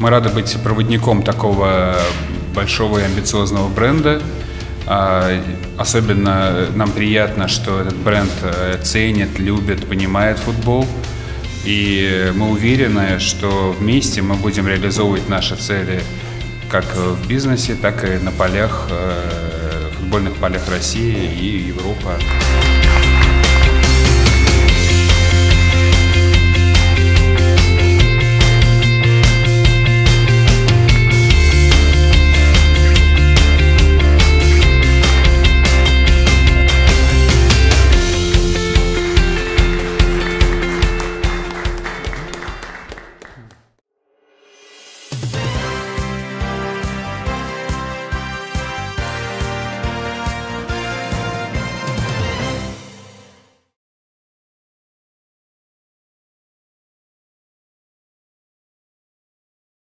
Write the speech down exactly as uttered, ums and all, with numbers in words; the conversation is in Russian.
Мы рады быть проводником такого большого и амбициозного бренда. Особенно нам приятно, что этот бренд ценит, любит, понимает футбол. И мы уверены, что вместе мы будем реализовывать наши цели как в бизнесе, так и на полях, футбольных полях России и Европы.